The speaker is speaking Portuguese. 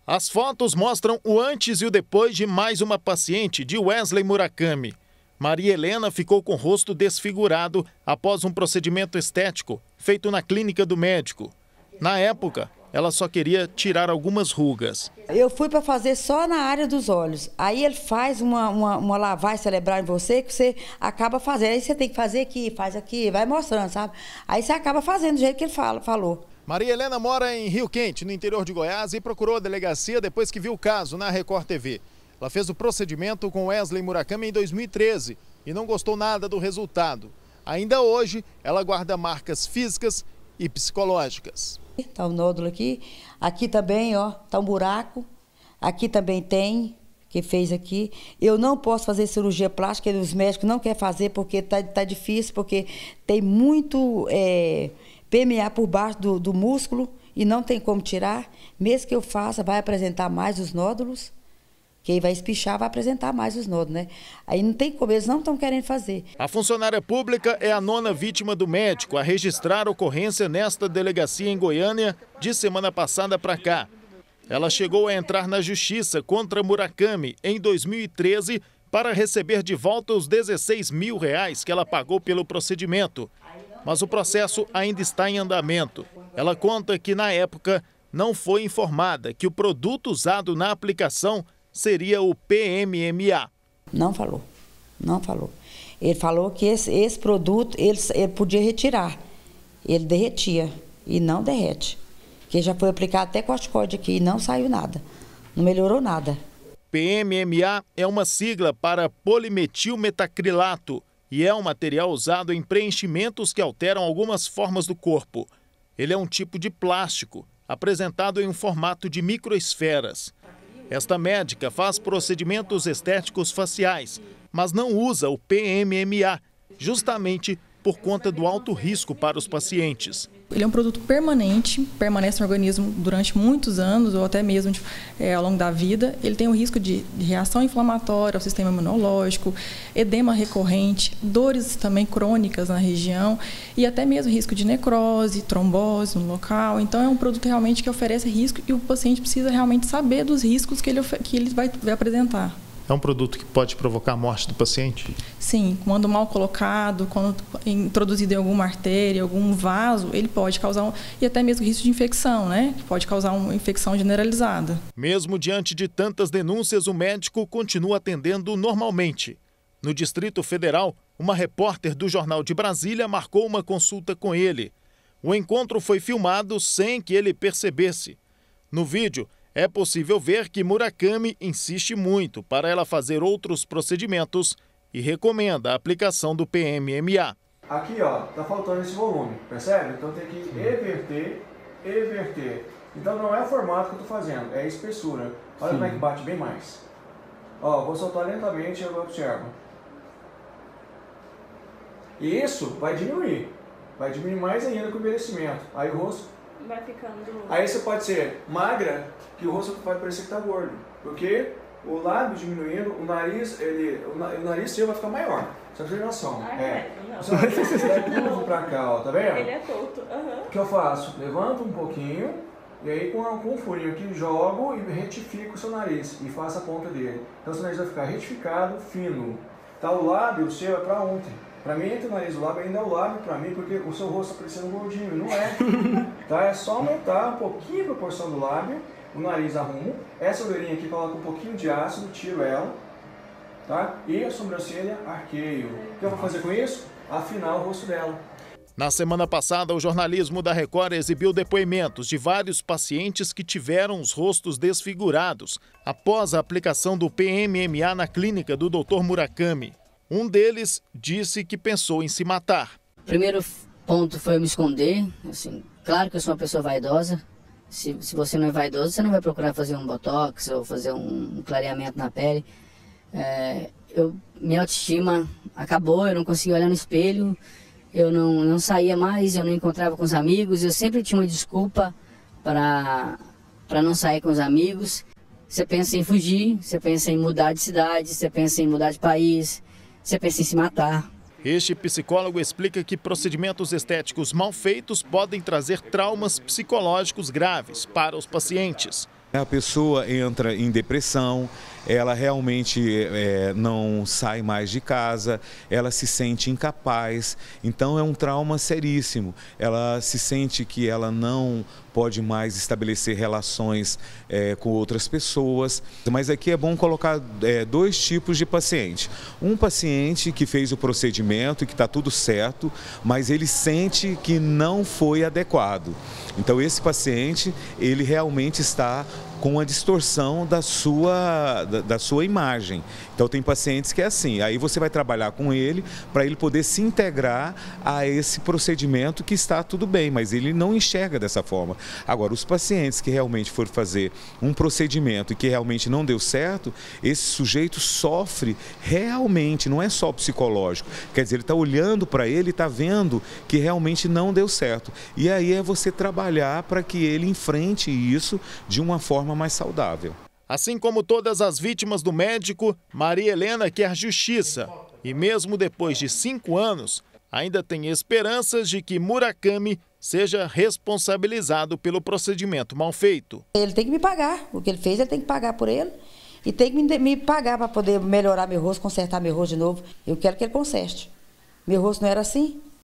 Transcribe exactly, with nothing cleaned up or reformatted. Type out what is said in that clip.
As fotos mostram o antes e o depois de mais uma paciente de Wesley Murakami. Maria Helena ficou com o rosto desfigurado após um procedimento estético feito na clínica do médico. Na época, ela só queria tirar algumas rugas. Eu fui para fazer só na área dos olhos. Aí ele faz uma, uma, uma lavagem cerebral em você que você acaba fazendo. Aí você tem que fazer aqui, faz aqui, vai mostrando, sabe? Aí você acaba fazendo do jeito que ele fala, falou. Maria Helena mora em Rio Quente, no interior de Goiás, e procurou a delegacia depois que viu o caso na Record T V. Ela fez o procedimento com Wesley Murakami em dois mil e treze e não gostou nada do resultado. Ainda hoje, ela guarda marcas físicas e psicológicas. Tá um nódulo aqui, aqui também, ó, tá um buraco, aqui também tem, que fez aqui. Eu não posso fazer cirurgia plástica, os médicos não querem fazer porque tá, tá difícil, porque tem muito é, P M A por baixo do, do músculo e não tem como tirar. Mesmo que eu faça, vai apresentar mais os nódulos. Quem vai espichar vai apresentar mais os nódulos, né? Aí não tem como, eles não estão querendo fazer. A funcionária pública é a nona vítima do médico a registrar ocorrência nesta delegacia em Goiânia de semana passada para cá. Ela chegou a entrar na justiça contra Murakami em dois mil e treze para receber de volta os dezesseis mil reais que ela pagou pelo procedimento. Mas o processo ainda está em andamento. Ela conta que, na época, não foi informada que o produto usado na aplicação seria o P M M A. Não falou, não falou. Ele falou que esse, esse produto ele, ele podia retirar, ele derretia e não derrete. Que já foi aplicado até corticoide aqui e não saiu nada, não melhorou nada. P M M A é uma sigla para polimetilmetacrilato e é um material usado em preenchimentos que alteram algumas formas do corpo. Ele é um tipo de plástico apresentado em um formato de microesferas. Esta médica faz procedimentos estéticos faciais, mas não usa o P M M A, justamente por conta do alto risco para os pacientes. Ele é um produto permanente, permanece no organismo durante muitos anos ou até mesmo é, ao longo da vida. Ele tem o risco de, de reação inflamatória ao sistema imunológico, edema recorrente, dores também crônicas na região e até mesmo risco de necrose, trombose no local. Então é um produto realmente que oferece risco e o paciente precisa realmente saber dos riscos que ele, que ele vai, vai apresentar. É um produto que pode provocar a morte do paciente? Sim, quando mal colocado, quando introduzido em alguma artéria, algum vaso, ele pode causar, um, e até mesmo risco de infecção, né? Que pode causar uma infecção generalizada. Mesmo diante de tantas denúncias, o médico continua atendendo normalmente. No Distrito Federal, uma repórter do Jornal de Brasília marcou uma consulta com ele. O encontro foi filmado sem que ele percebesse. No vídeo, é possível ver que Murakami insiste muito para ela fazer outros procedimentos e recomenda a aplicação do P M M A. Aqui, ó, tá faltando esse volume, percebe? Então tem que everter, everter. Então não é o formato que eu tô fazendo, é a espessura. Olha Sim. como é que bate bem mais. Ó, vou soltar lentamente e eu observo. E isso vai diminuir, vai diminuir mais ainda com o envelhecimento. Aí o rosto vai ficando... Aí você pode ser magra, que o rosto vai parecer que está gordo. Porque o lábio diminuindo, o nariz, ele, o, na, o nariz seu vai ficar maior. Só que noção. Ah, é. Não. Você vai curvo pra cá, ó, tá vendo? Ele é torto. Uhum. O que eu faço? Levanto um pouquinho, e aí com, com um furinho aqui, jogo e retifico o seu nariz. E faço a ponta dele. Então o seu nariz vai ficar retificado, fino. Tá, o lábio, o seu é pra ontem. Para mim, entre o nariz e o lábio ainda é o lábio para mim, porque o seu rosto está parecendo gordinho, não é? Tá? É só aumentar um pouquinho a proporção do lábio, o nariz arrumo, essa orelhinha aqui coloca um pouquinho de ácido, tiro ela, tá? E a sobrancelha arqueio. O que eu vou fazer com isso? Afinar o rosto dela. Na semana passada, o jornalismo da Record exibiu depoimentos de vários pacientes que tiveram os rostos desfigurados após a aplicação do P M M A na clínica do doutor Murakami. Um deles disse que pensou em se matar. O primeiro ponto foi eu me esconder. Assim, claro que eu sou uma pessoa vaidosa. Se, se você não é vaidoso, você não vai procurar fazer um botox ou fazer um, um clareamento na pele. É, eu, minha autoestima acabou, eu não conseguia olhar no espelho, eu não, não saía mais, eu não encontrava com os amigos. Eu sempre tinha uma desculpa para para não sair com os amigos. Você pensa em fugir, você pensa em mudar de cidade, você pensa em mudar de país. Você pensa em se matar. Este psicólogo explica que procedimentos estéticos mal feitos podem trazer traumas psicológicos graves para os pacientes. A pessoa entra em depressão, ela realmente é, não sai mais de casa, ela se sente incapaz, então é um trauma seríssimo. Ela se sente que ela não pode mais estabelecer relações é, com outras pessoas. Mas aqui é bom colocar é, dois tipos de paciente. Um paciente que fez o procedimento e que está tudo certo, mas ele sente que não foi adequado. Então esse paciente, ele realmente está com a distorção da sua, da, da sua imagem. Então tem pacientes que é assim, aí você vai trabalhar com ele para ele poder se integrar a esse procedimento que está tudo bem, mas ele não enxerga dessa forma. Agora, os pacientes que realmente foram fazer um procedimento e que realmente não deu certo, esse sujeito sofre realmente, não é só psicológico. Quer dizer, ele está olhando para ele e está vendo que realmente não deu certo. E aí é você trabalhar para que ele enfrente isso de uma forma mais saudável. Assim como todas as vítimas do médico, Maria Helena quer justiça. E mesmo depois de cinco anos, ainda tem esperanças de que Murakami seja responsabilizado pelo procedimento mal feito. Ele tem que me pagar. O que ele fez, ele tem que pagar por ele. E tem que me, me pagar para poder melhorar meu rosto, consertar meu rosto de novo. Eu quero que ele conserte. Meu rosto não era assim.